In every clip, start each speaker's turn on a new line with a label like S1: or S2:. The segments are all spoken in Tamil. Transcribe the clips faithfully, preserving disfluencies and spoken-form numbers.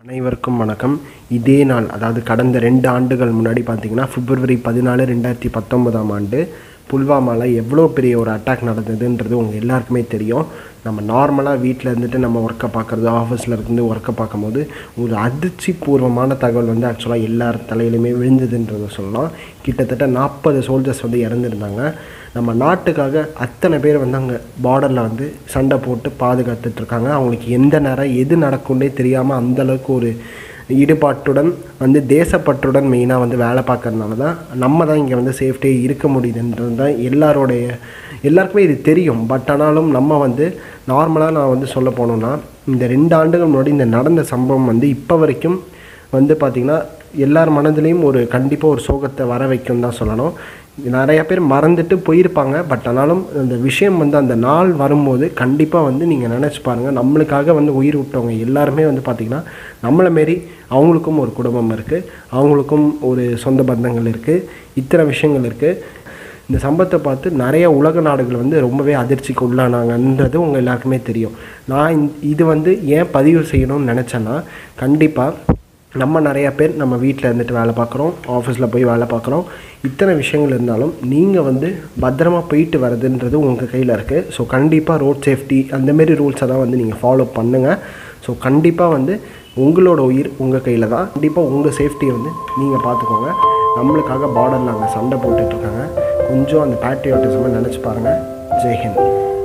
S1: அனைவருக்கும் வணக்கம். இதே நாள், அதாவது கடந்த ரெண்டு ஆண்டுகள் முன்னாடி பார்த்தீங்கன்னா பிப்ரவரி பதினாலு ரெண்டாயிரத்தி பத்தொன்பதாம் ஆண்டு புல்வாமாவில் எவ்வளோ பெரிய ஒரு அட்டாக் நடந்ததுன்றது உங்கள் எல்லாருக்குமே தெரியும். நம்ம நார்மலாக வீட்டில் இருந்துட்டு நம்ம ஒர்க்கை பார்க்குறது, ஆஃபீஸில் இருந்து ஒர்க்கை பார்க்கும்போது ஒரு அதிர்ச்சி பூர்வமான தகவல் வந்து ஆக்சுவலாக எல்லார் தலையிலுமே விழுந்ததுன்றதை சொல்லலாம். கிட்டத்தட்ட நாற்பது சோல்ஜர்ஸ் வந்து இறந்துருந்தாங்க. நம்ம நாட்டுக்காக அத்தனை பேர் வந்து அங்கே பார்டரில் வந்து சண்டை போட்டு பாதுகாத்துட்ருக்காங்க. அவங்களுக்கு எந்த நேரம் எது நடக்கும்னே தெரியாமல் அந்தளவுக்கு ஒரு ஈடுபாட்டுடன் வந்து தேசப்பற்றுடன் மெயினாக வந்து வேலை பார்க்கறதுனால தான் நம்ம தான் இங்கே வந்து சேஃப்டியாக இருக்க முடியுதுன்றது தான் எல்லாரோடைய எல்லாருக்குமே இது தெரியும். பட் ஆனாலும் நம்ம வந்து நார்மலாக நான் வந்து சொல்ல போனோம்னா, இந்த ரெண்டு ஆண்டுகள் முன்னாடி இந்த நடந்த சம்பவம் வந்து இப்போ வரைக்கும் வந்து பார்த்திங்கன்னா எல்லார் மனதிலையும் ஒரு கண்டிப்பாக ஒரு சோகத்தை வர வைக்கும் தான் சொல்லணும். நிறைய பேர் மறந்துட்டு போயிருப்பாங்க. பட் ஆனாலும் அந்த விஷயம் வந்து அந்த நாள் வரும்போது கண்டிப்பாக வந்து நீங்கள் நினச்சி பாருங்கள், நம்மளுக்காக வந்து உயிர் விட்டவங்க எல்லாருமே வந்து பார்த்திங்கன்னா நம்மளை மாரி அவங்களுக்கும் ஒரு குடும்பம் இருக்குது, அவங்களுக்கும் ஒரு சொந்த பந்தங்கள் இருக்குது, இத்தனை விஷயங்கள் இருக்குது. இந்த சம்பவத்தை பார்த்து நிறைய உலக நாடுகள் வந்து ரொம்பவே அதிர்ச்சிக்கு உள்ளானாங்கன்றது உங்கள் எல்லாருக்குமே தெரியும். நான் இது வந்து ஏன் பதிவு செய்யணும்னு நினச்சேன்னா, கண்டிப்பாக நம்ம நிறையா பேர் நம்ம வீட்டில் இருந்துட்டு வேலை பார்க்குறோம், ஆஃபீஸில் போய் வேலை பார்க்குறோம். இத்தனை விஷயங்கள் இருந்தாலும் நீங்கள் வந்து பத்திரமாக போயிட்டு வரதுன்றது உங்கள் கையில் இருக்குது. ஸோ கண்டிப்பாக ரோட் சேஃப்டி அந்தமாரி ரூல்ஸை தான் வந்து நீங்கள் ஃபாலோ பண்ணுங்கள். ஸோ கண்டிப்பாக வந்து உங்களோட உயிர் உங்கள் கையில் தான். கண்டிப்பாக உங்கள் சேஃப்டியை வந்து நீங்கள் பார்த்துக்கோங்க. நம்மளுக்காக பார்டரில் அங்கே சண்டை போட்டுட்ருக்காங்க. கொஞ்சம் அந்த பேட்ரியாட்டிசமாக நினச்சி பாருங்கள். ஜெய்ஹிந்த்.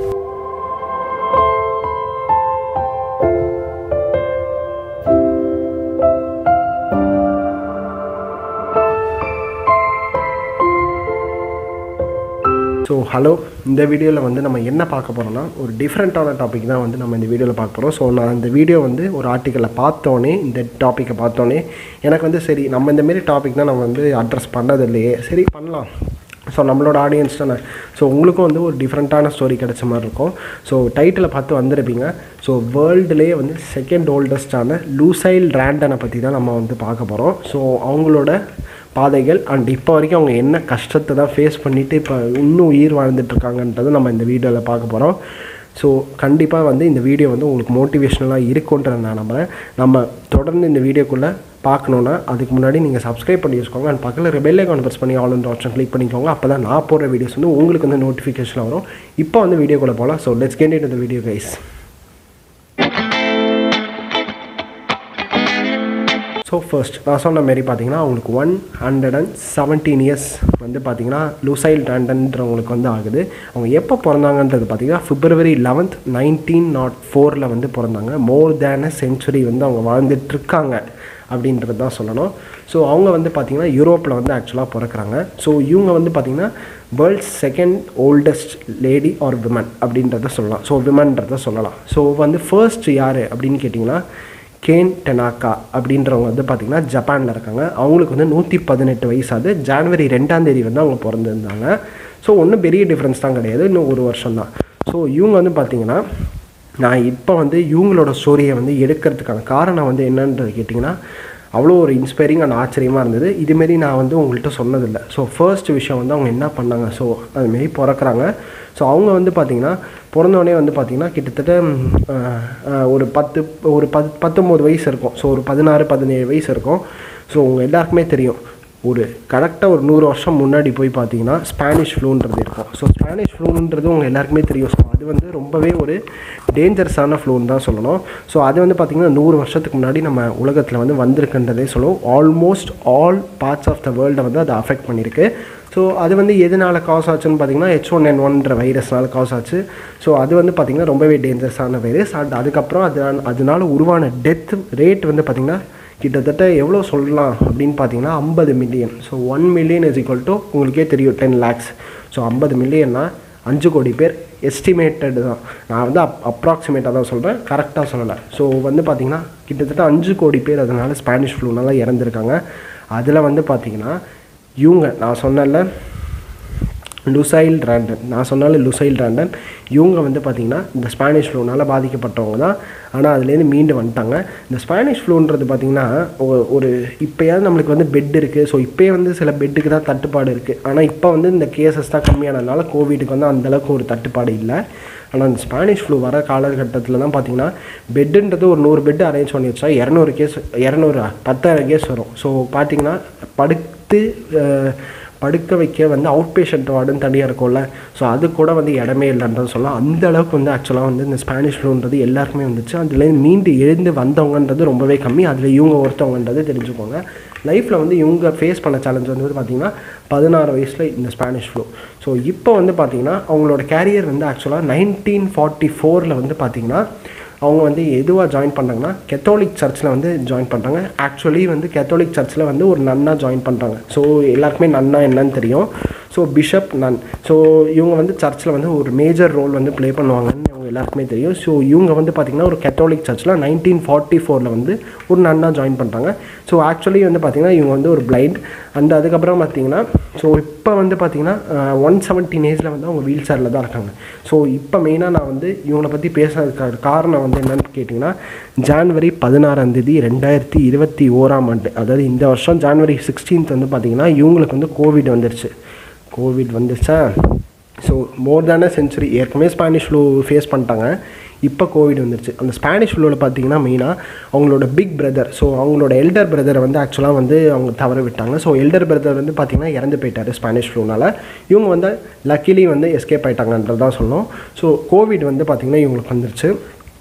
S1: ஸோ ஹலோ, இந்த வீடியோவில் வந்து நம்ம என்ன பார்க்க போகிறோம்னா, ஒரு டிஃப்ரெண்ட்டான டாபிக் தான் வந்து நம்ம இந்த வீடியோவில் பார்க்க போகிறோம். ஸோ நான் இந்த வீடியோ வந்து ஒரு ஆர்டிக்கலை பார்த்தோன்னே, இந்த டாப்பிக்கை பார்த்தோன்னே எனக்கு வந்து சரி, நம்ம இந்தமாரி டாபிக் தான் நம்ம வந்து அட்ரஸ் பண்ணது இல்லையே, சரி பண்ணலாம். ஸோ நம்மளோட ஆடியன்ஸ் தானே, ஸோ உங்களுக்கும் வந்து ஒரு டிஃப்ரெண்ட்டான ஸ்டோரி கிடைச்ச மாதிரி இருக்கும். ஸோ டைட்டிலை பார்த்து வந்திருப்பீங்க. ஸோ வேர்ல்டுலேயே வந்து செகண்ட் ஓல்டஸ்டான லூசைல் ரேண்டனை பற்றி தான் நம்ம வந்து பார்க்க போகிறோம். ஸோ அவங்களோட பாதைகள் அண்ட் இப்போ வரைக்கும் அவங்க என்ன கஷ்டத்தை தான் ஃபேஸ் பண்ணிவிட்டு இப்போ இன்னும் உயிர் வாழ்ந்துட்டுருக்காங்கன்றதை நம்ம இந்த வீடியோவில் பார்க்க போகிறோம். ஸோ கண்டிப்பாக வந்து இந்த வீடியோ வந்து உங்களுக்கு மோட்டிவேஷ்னலாக இருக்குன்றதை நான் நம்புகிறேன். நம்ம தொடர்ந்து இந்த வீடியோக்குள்ளே பார்க்கணுன்னா அதுக்கு முன்னாடி நீங்கள் சப்ஸ்கிரைப் பண்ணி வச்சுக்கோங்க. அண்ட் பக்கத்தில் பெல் ஐகான் ப்ரெஸ் பண்ணி ஆல் என்ற ஆப்ஷன் கிளிக் பண்ணிக்கோங்க. அப்போ தான் நான் போடுற வீடியோஸ் வந்து உங்களுக்கு வந்து நோட்டிஃபிகேஷன் வரும். இப்போ வந்து வீடியோக்குள்ளே போகலாம். So let's get into the video guys. So first நான் சொன்ன மாரி பார்த்தீங்கன்னா அவங்களுக்கு one hundred and seventeen years வந்து பார்த்திங்கன்னா லூசைல் ரேண்டன்றவங்களுக்கு வந்து ஆகுது. அவங்க எப்போ பிறந்தாங்கன்றது பார்த்திங்கன்னா பிப்ரவரி லெவன்த் நைன்டீன் நாட் ஃபோரில் வந்து பிறந்தாங்க. மோர் தேன் அ செஞ்சுரி வந்து அவங்க வாழ்ந்துட்டுருக்காங்க அப்படின்றது தான் சொல்லணும். ஸோ அவங்க வந்து பார்த்திங்கன்னா யூரோப்பில் வந்து ஆக்சுவலாக பிறக்கிறாங்க. ஸோ இவங்க வந்து பார்த்திங்கன்னா world's second oldest lady or women அப்படின்றத சொல்லலாம். ஸோ விமன்றதை சொல்லலாம். ஸோ வந்து ஃபர்ஸ்ட் யார் அப்படின்னு கேட்டிங்கன்னா கேன் டெனாக்கா அப்படின்றவங்க வந்து பார்த்திங்கன்னா ஜப்பானில் இருக்காங்க. அவங்களுக்கு வந்து நூற்றி பதினெட்டு வயசாகுது. ஜான்வரி ரெண்டாம் தேதி வந்து அவங்க பிறந்திருந்தாங்க. ஸோ ஒன்றும் பெரிய டிஃப்ரென்ஸ் தான் கிடையாது, இன்னும் ஒரு வருஷம் தான். ஸோ இவங்க வந்து பார்த்திங்கன்னா நான் இப்போ வந்து இவங்களோட ஸ்டோரியை வந்து எடுக்கிறதுக்கான காரணம் வந்து என்னன்றது கேட்டிங்கன்னா, அவ்வளோ ஒரு இன்ஸ்பைரிங் அண்ட் ஆச்சரியமாக இருந்தது. இதுமாரி நான் வந்து உங்கள்கிட்ட சொன்னதில்லை. ஸோ ஃபர்ஸ்ட் விஷயம் வந்து அவங்க என்ன பண்ணாங்க, ஸோ அதுமாரி பிறக்கிறாங்க. ஸோ அவங்க வந்து பார்த்திங்கன்னா பிறந்தோடனே வந்து பார்த்திங்கன்னா கிட்டத்தட்ட ஒரு பத்து ஒரு பத் பத்தொம்போது வயசு இருக்கும். ஸோ ஒரு பதினாறு பதினேழு வயசு இருக்கும். ஸோ உங்கள் எல்லாருக்குமே தெரியும், ஒரு கரெக்டாக ஒரு நூறு வருஷம் முன்னாடி போய் பார்த்தீங்கன்னா ஸ்பானிஷ் ஃப்ளூன்றது இருக்கும். ஸோ ஸ்பானிஷ் ஃப்ளூன்றது உங்கள் எல்லாருக்குமே தெரியும். ஸோ அது வந்து ரொம்பவே ஒரு டேஞ்சரஸான ஃப்ளூன்னு தான் சொல்லணும். ஸோ அது வந்து பார்த்திங்கன்னா நூறு வருஷத்துக்கு முன்னாடி நம்ம உலகத்தில் வந்து வந்திருக்குன்றதே சொல்லுவோம். Almost all parts of the வேர்ல்டை வந்து அதை அஃபெக்ட் பண்ணியிருக்கு. ஸோ அது வந்து எதனால் காஸ் ஆச்சுன்னு பார்த்திங்கன்னா ஹெச் ஒன் என் ஒன்ற வைரஸ்னால் காஸ் ஆச்சு. ஸோ அது வந்து பார்த்திங்கன்னா ரொம்பவே டேஞ்சரஸான வைரஸ். அண்ட் அதுக்கப்புறம் அது அதனால் உருவான டெத் ரேட் வந்து பார்த்திங்கன்னா கிட்டத்தட்ட எவ்வளோ சொல்லலாம் அப்படின்னு பார்த்தீங்கன்னா ஐம்பது million. So one million is equal to உங்களுக்கே தெரியும் டென் லேக்ஸ். ஸோ ஐம்பது மில்லியன்னா அஞ்சு கோடி பேர் எஸ்டிமேட்டடு தான். நான் வந்து அப் அப்ராக்சிமேட்டாக தான் சொல்கிறேன், கரெக்டாக சொல்லலை. ஸோ வந்து பார்த்திங்கன்னா கிட்டத்தட்ட அஞ்சு கோடி பேர் அதனால் ஸ்பானிஷ் ஃப்ளூனால இறந்துருக்காங்க. அதில் வந்து பார்த்திங்கன்னா இவங்க நான் சொன்னல லுசைல் ரேண்டன் நான் சொன்னாலும் லுசைல் ரேண்டன் இவங்க வந்து பார்த்திங்கன்னா இந்த ஸ்பானிஷ் ஃப்ளூனால் பாதிக்கப்பட்டவங்க தான். ஆனால் அதுலேருந்து மீண்டு வந்துட்டாங்க. இந்த ஸ்பானிஷ் ஃப்ளூன்றது பார்த்திங்கன்னா ஒரு இப்போயாவது நம்மளுக்கு வந்து பெட் இருக்குது. ஸோ இப்போயே வந்து சில பெட்டுக்கு தான் தட்டுப்பாடு இருக்குது. ஆனால் இப்போ வந்து இந்த கேசஸ் தான் கம்மியானதுனால கோவிடுக்கு வந்து அந்தளவுக்கு ஒரு தட்டுப்பாடு இல்லை. ஆனால் அந்த ஸ்பானிஷ் ஃப்ளூ வர காலகட்டத்தில் தான் பார்த்தீங்கன்னா பெட்டுன்றது ஒரு நூறு பெட்டு அரேஞ்ச் பண்ணி வச்சா இரநூறு கேஸ் இரநூறு பத்தாயிரம் கேஸ் வரும். ஸோ பார்த்தீங்கன்னா படுத்து படுக்க வைக்க வந்து அவுட் பேஷண்ட் வார்டுன்னு தனியாக இருக்கும்ல, ஸோ அது கூட வந்து இடமே இல்லைன்றது சொல்லலாம். அந்த அளவுக்கு வந்து ஆக்சுவலாக வந்து இந்த ஸ்பானிஷ் ஃப்ளூன்றது எல்லாருக்குமே வந்துச்சு. அதுலேருந்து மீண்டு எழுந்து வந்தவங்கன்றது ரொம்பவே கம்மி. அதில் இவங்க ஒருத்தவங்கன்றது தெரிஞ்சுக்கோங்க. லைஃப்பில் வந்து இவங்க ஃபேஸ் பண்ண சேலஞ்ச் வந்து பார்த்திங்கன்னா பதினாறு வயசில் இந்த ஸ்பானிஷ் ஃப்ளூ. ஸோ இப்போ வந்து பார்த்திங்கன்னா அவங்களோட கேரியர் வந்து ஆக்சுவலாக நைன்டீன் ஃபார்ட்டி ஃபோரில் வந்து பார்த்திங்கன்னா அவங்க வந்து எதுவாக ஜாயின் பண்ணுறாங்கன்னா கத்தோலிக் சர்ச்சில் வந்து ஜாயின் பண்ணுறாங்க. ஆக்சுவலி வந்து கத்தோலிக் சர்ச்சில் வந்து ஒரு நன்னா ஜாயின் பண்ணுறாங்க. ஸோ எல்லாருக்குமே நன்னா என்னன்னு தெரியும். ஸோ பிஷப் நன். ஸோ இவங்க வந்து சர்ச்சில் வந்து ஒரு மேஜர் ரோல் வந்து ப்ளே பண்ணுவாங்கன்னு அவங்க எல்லாருக்குமே தெரியும். ஸோ இவங்க வந்து பார்த்திங்கன்னா ஒரு கத்தோலிக் சர்ச்சில் நைன்டீன் ஃபார்ட்டி ஃபோரில் வந்து ஒரு நன்னா ஜாயின் பண்ணுறாங்க. ஸோ ஆக்சுவலி வந்து பார்த்திங்கன்னா இவங்க வந்து ஒரு பிளைண்ட். அந்த அதுக்கப்புறம் பார்த்திங்கன்னா ஸோ இப்போ வந்து பார்த்திங்கன்னா ஒன் செவன்டீன் ஏஜில் வந்து அவங்க வீல் சேரில் தான் இருக்காங்க. ஸோ இப்போ மெயினாக நான் வந்து இவங்களை பற்றி பேசுறதுக்கான காரணம் வந்து என்னென்னு கேட்டிங்கன்னா ஜான்வரி பதினாறாம் தேதி ரெண்டாயிரத்தி இருபத்தி ஓராம் ஆண்டு, அதாவது இந்த வருஷம் ஜான்வரி சிக்ஸ்டீன்த் வந்து பார்த்திங்கன்னா இவங்களுக்கு வந்து கோவிட் வந்துருச்சு. கோவிட் வந்துருச்சா? So more than a century ஏற்கனவே ஸ்பானிஷ் ஃப்ளூ ஃபேஸ் பண்ணிட்டாங்க. இப்போ கோவிட் வந்துருச்சு. அந்த ஸ்பானிஷ் ஃப்ளூவில் பார்த்தீங்கன்னா மெயினாக அவங்களோட பிக் பிரதர், ஸோ அவங்களோட எல்டர் பிரதரை வந்து ஆக்சுவலாக வந்து அவங்க தவற விட்டாங்க. ஸோ எல்டர் பிரதர் வந்து பார்த்திங்கன்னா இறந்து போயிட்டார் ஸ்பானிஷ் ஃப்ளூனால். இவங்க வந்து லக்கிலி வந்து எஸ்கேப் ஆகிட்டாங்கன்றது தான் சொல்லணும். ஸோ கோவிட் வந்து பார்த்திங்கன்னா இவங்களுக்கு வந்துருச்சு.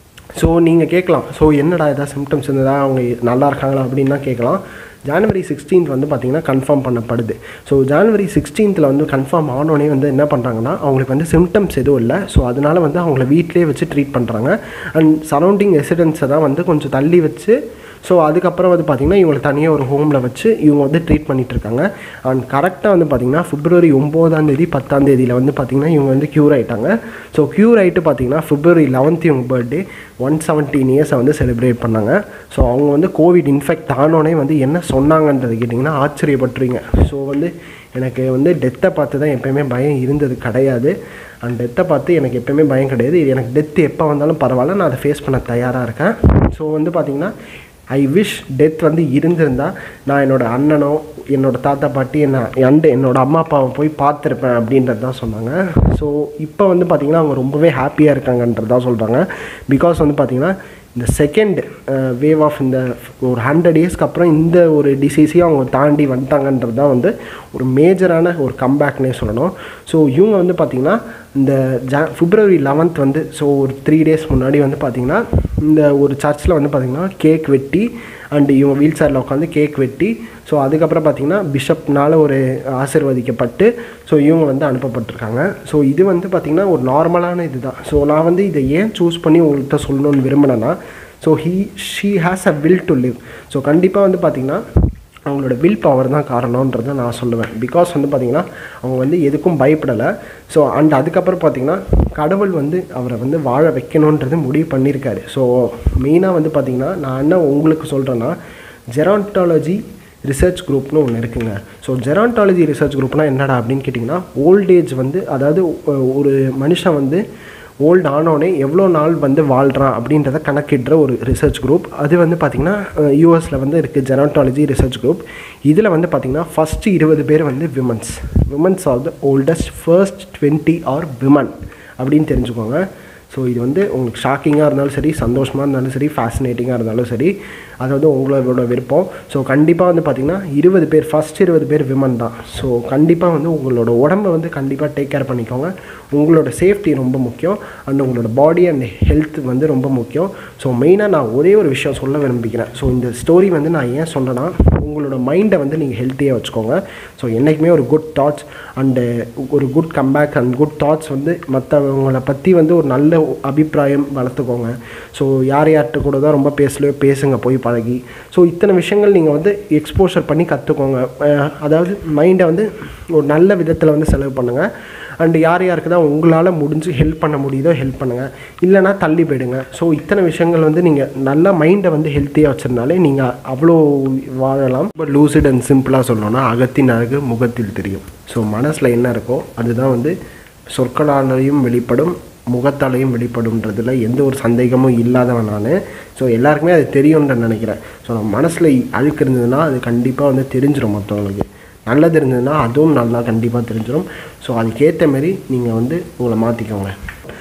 S1: ஸோ நீங்கள் கேட்கலாம், ஸோ என்னடா ஏதாவது சிம்டம்ஸ் இருந்ததா அவங்க நல்லா இருக்காங்களா அப்படின்னு தான் கேட்கலாம். ஜான்வரி சிக்ஸ்டீன்த் வந்து பார்த்திங்கன்னா கன்ஃபார்ம் பண்ணப்படுது. ஸோ ஜான்வரி சிக்ஸ்டீன்த்தில் வந்து கன்ஃபார்ம் ஆனோடனே வந்து என்ன பண்ணுறாங்கன்னா அவங்களுக்கு வந்து சிம்டம்ஸ் எதுவும் இல்லை. ஸோ அதனால் வந்து அவங்கள வீட்டிலே வச்சு ட்ரீட் பண்ணுறாங்க. அண்ட் சரௌண்டிங் ரெசிடென்ட்ஸை தான் வந்து கொஞ்சம் தள்ளி வச்சு ஸோ அதுக்கப்புறம் வந்து பார்த்திங்கன்னா இவங்களை தனியாக ஒரு ஹோமில் வச்சு இவங்க வந்து ட்ரீட் பண்ணிகிட்ருக்காங்க. அண்ட் கரெக்டாக வந்து பார்த்திங்கன்னா பிப்ரவரி ஒம்போதாம் தேதி பத்தாம் தேதியில் வந்து பார்த்திங்கன்னா இவங்க வந்து க்யூர் ஆகிட்டாங்க. ஸோ க்யூர் ஆகிட்டு பார்த்திங்கன்னா பிப்ரவரி லெவன்த் இவங்க பர்த்டே ஒன் செவன்டீன் இயர்ஸை வந்து செலிப்ரேட் பண்ணாங்க. ஸோ அவங்க வந்து கோவிட் இன்ஃபெக்ட் ஆனோடனே வந்து என்ன சொன்னாங்கன்றது கேட்டிங்கன்னா ஆச்சரியப்பட்டுருவீங்க. ஸோ வந்து எனக்கு வந்து டெத்தை பார்த்து தான் எப்போயுமே பயம் இருந்தது கிடையாது. அண்ட் டெத்தை பார்த்து எனக்கு எப்போயுமே பயம் கிடையாது. இது எனக்கு டெத்து எப்போ வந்தாலும் பரவாயில்ல, நான் அதை ஃபேஸ் பண்ண தயாராக இருக்கேன். ஸோ வந்து பார்த்திங்கன்னா ஐ விஷ் டெத் வந்து இருந்திருந்தால் நான் என்னோடய அண்ணனோ என்னோடய தாத்தா பாட்டி என்ன அண்டு என்னோடய அம்மா அப்பாவை போய் பார்த்துருப்பேன் அப்படின்றது தான் சொன்னாங்க. ஸோ இப்போ வந்து பார்த்திங்கன்னா அவங்க ரொம்பவே ஹாப்பியாக இருக்காங்கன்றது தான் சொல்கிறாங்க. பிகாஸ் வந்து பார்த்திங்கன்னா இந்த செகண்ட் வேவ் ஆஃப் இந்த ஒரு ஹண்ட்ரட் இயர்ஸ்க்கு அப்புறம் இந்த ஒரு டிசீஸையும் அவங்க தாண்டி வந்துட்டாங்கன்றது தான் வந்து ஒரு மேஜரான ஒரு கம்பேக்னே சொல்லணும். ஸோ இவங்க வந்து பார்த்திங்கன்னா இந்த ஜா பிப்ரவரி லெவன்த் வந்து ஸோ ஒரு த்ரீ டேஸ் முன்னாடி வந்து பார்த்திங்கன்னா இந்த ஒரு சர்ச்சில் வந்து பார்த்திங்கன்னா கேக் வெட்டி அண்டு இவங்க வீல் சேரில் உட்காந்து கேக் வெட்டி ஸோ அதுக்கப்புறம் பார்த்திங்கன்னா பிஷப்னால் ஒரு ஆசீர்வதிக்கப்பட்டு ஸோ இவங்க வந்து அனுப்பப்பட்டிருக்காங்க. ஸோ இது வந்து பார்த்திங்கன்னா ஒரு நார்மலான இது தான். ஸோ நான் வந்து இதை ஏன் சூஸ் பண்ணி உங்கள்கிட்ட சொல்லணும்னு விரும்பினேன்னா so he she has a will to live. So கண்டிப்பாக வந்து பார்த்திங்கன்னா அவங்களோட வில் பவர் தான் காரணன்றதை நான் சொல்லுவேன். பிகாஸ் வந்து பார்த்திங்கன்னா அவங்க வந்து எதுக்கும் பயப்படலை. ஸோ அண்ட் அதுக்கப்புறம் பார்த்திங்கன்னா கடவுள் வந்து அவரை வந்து வாழ வைக்கணுன்றது முடிவு பண்ணியிருக்காரு. ஸோ மெயினாக வந்து பார்த்திங்கன்னா நான் என்ன உங்களுக்கு சொல்கிறேன்னா ஜெரான்டாலஜி ரிசர்ச் குரூப்னு ஒன்று இருக்குங்க. ஸோ ஜெரான்டாலஜி ரிசர்ச் குரூப்னால் என்னடா அப்படின்னு கேட்டிங்கன்னா ஓல்டேஜ் வந்து அதாவது ஒரு மனுஷன் வந்து ஓல்டு ஆனோடனே எவ்வளோ நாள் வந்து வாழ்கிறான் அப்படின்றத கணக்கிடுற ஒரு ரிசர்ச் குரூப். அது வந்து பார்த்திங்கன்னா யூஎஸில் வந்து இருக்குது ஜெரான்டாலஜி ரிசர்ச் குரூப். இதில் வந்து பார்த்திங்கன்னா ஃபஸ்ட்டு இருபது பேர் வந்து womens womens are the oldest first twenty are women அப்படின்னு தெரிஞ்சுக்கோங்க. ஸோ இது வந்து உங்களுக்கு ஷாக்கிங்காக இருந்தாலும் சரி, சந்தோஷமாக இருந்தாலும் சரி, ஃபேசினேட்டிங்காக இருந்தாலும் சரி, அதாவது உங்களோட விருப்பம். ஸோ கண்டிப்பாக வந்து பார்த்திங்கன்னா இருபது பேர் ஃபஸ்ட் இருபது பேர் விமன் தான். ஸோ கண்டிப்பாக வந்து உங்களோட உடம்பை வந்து கண்டிப்பாக டேக் கேர் பண்ணிக்கோங்க. உங்களோட சேஃப்டி ரொம்ப முக்கியம் அண்ட் உங்களோட பாடி அண்ட் ஹெல்த் வந்து ரொம்ப முக்கியம். ஸோ மெயினாக நான் ஒரே ஒரு விஷயம் சொல்ல விரும்பிக்கிறேன். ஸோ இந்த ஸ்டோரி வந்து நான் ஏன் சொன்னேன்னா உங்களோட மைண்டை வந்து நீங்கள் ஹெல்த்தியாக வச்சுக்கோங்க. ஸோ என்றைக்குமே ஒரு குட் தாட்ஸ் அண்டு ஒரு good comeback and good thoughts வந்து மற்றவங்களை பற்றி வந்து ஒரு நல்ல அபிப்பிராயம் வளர்த்துக்கோங்க. ஸோ யார் யார்கிட்ட கூட தான் ரொம்ப பேசலையோ பேசுங்க போய் பழகி. ஸோ இத்தனை விஷயங்கள் நீங்கள் வந்து எக்ஸ்போஷர் பண்ணி கற்றுக்கோங்க. அதாவது மைண்டை வந்து ஒரு நல்ல விதத்தில் வந்து செலவு பண்ணுங்கள். அண்டு யார் யாருக்கு தான் உங்களால் முடிஞ்சு ஹெல்ப் பண்ண முடியுதோ ஹெல்ப் பண்ணுங்கள், இல்லைனா தள்ளி போயிடுங்க. ஸோ இத்தனை விஷயங்கள் வந்து நீங்கள் நல்ல மைண்டை வந்து ஹெல்த்தியாக வச்சுருந்தாலே நீங்கள் அவ்வளோ வாழலாம். இப்போ லூசிட் அண்ட் சிம்பிளாக சொல்லணும்னா அகத்தின் அழகு முகத்தில் தெரியும். ஸோ மனசில் என்ன இருக்கோ அதுதான் வந்து சொற்களாலையும் வெளிப்படும், முகத்தாலையும் வெளிப்படும்ன்றதுல எந்த ஒரு சந்தேகமும் இல்லாதவன் நான். ஸோ எல்லாருக்குமே அது தெரியும்னு நினைக்கிறேன். ஸோ நம்ம மனசில் அழுக்கு இருந்ததுன்னா அது கண்டிப்பாக வந்து தெரிஞ்சிடும். மற்றவங்களுக்கு நல்லது இருந்ததுன்னா அதுவும் நல்லா கண்டிப்பாக தெரிஞ்சிடும். ஸோ அதுக்கேற்ற மாரி நீங்கள் வந்து உங்களை மாற்றிக்கோங்க.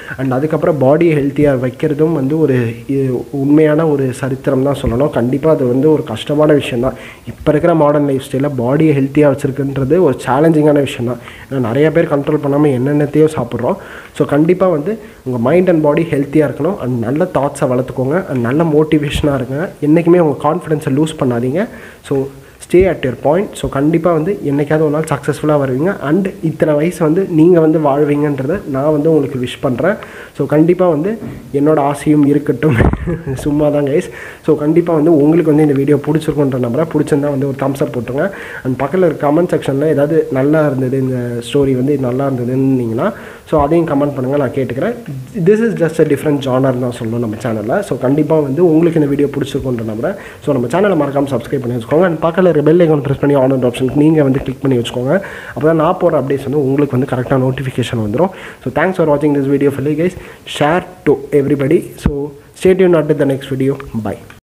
S1: அண்ட் அதுக்கப்புறம் பாடியை ஹெல்த்தியாக வைக்கிறதும் வந்து ஒரு உண்மையான ஒரு சரித்திரம் தான் சொல்லணும். கண்டிப்பாக அது வந்து ஒரு கஷ்டமான விஷயம் தான். இப்போ இருக்கிற மாடர்ன் லைஃப் ஸ்டைலில் பாடியை ஹெல்த்தியாக வச்சுருக்குன்றது ஒரு சேலஞ்சிங்கான விஷயம் தான். ஏன்னா நிறைய பேர் கண்ட்ரோல் பண்ணாமல் என்னென்னத்தையோ சாப்பிட்றோம். ஸோ கண்டிப்பாக வந்து உங்கள் மைண்ட் அண்ட் பாடி ஹெல்த்தியாக இருக்கணும். அண்ட் நல்ல தாட்ஸை வளர்த்துக்கோங்க. அண்ட் நல்ல மோட்டிவேஷனாக இருங்க. என்றைக்குமே உங்கள் கான்ஃபிடென்ஸை லூஸ் பண்ணாதீங்க. So stay at your point. So கண்டிப்பாக வந்து என்றைக்காவது ஒரு நாள் சக்ஸஸ்ஃபுல்லாக வருவீங்க. அண்ட் இத்தனை வயசு வந்து நீங்கள் வந்து வாழ்வீங்கன்றதை நான் வந்து உங்களுக்கு விஷ் பண்ணுறேன். ஸோ கண்டிப்பாக வந்து என்னோடய ஆசையும் இருக்கட்டும். சும்மா தான் கைஸ். ஸோ கண்டிப்பாக வந்து உங்களுக்கு வந்து இந்த வீடியோ பிடிச்சிருக்குன்ற நம்பரை பிடிச்சிருந்தா வந்து ஒரு தம்ஸ் அப் போட்டுருங்க. அண்ட் பக்கத்தில் இருக்க கமெண்ட் செக்ஷனில் ஏதாவது நல்லா இருந்தது, இந்த ஸ்டோரி வந்து நல்லா இருந்ததுன்னீங்கன்னா ஸோ அதையும் கமெண்ட் பண்ணுங்கள், நான் கேட்டுக்கிறேன். This is just a different genre தான் சொல்லணும் நம்ம சேனலில். ஸோ கண்டிப்பாக வந்து உங்களுக்கு இந்த வீடியோ பிடிச்சிருக்குன்ற நம்பரை ஸோ நம்ம சேனலை மறக்காமல் சப்ஸ்கிரைப் பண்ணி வச்சுக்கோங்க. அண்ட் பக்கத்தில் பெல் ஐகான் ப்ரெஸ் பண்ணி ஆன் அண்ட் ஆப்ஷனுக்கு நீங்கள் வந்து கிளிக் பண்ணி வச்சுக்கோங்க. அப்போ தான் நான் போகிற அப்டேட்ஸ் வந்து உங்களுக்கு வந்து கரெக்டாக நோட்டிஃபிகேஷன் வந்துடும். ஸோ தேங்க்ஸ் ஃபார் வாட்சிங் this video. Fully guys, share to everybody. So stay tuned at the next video. By.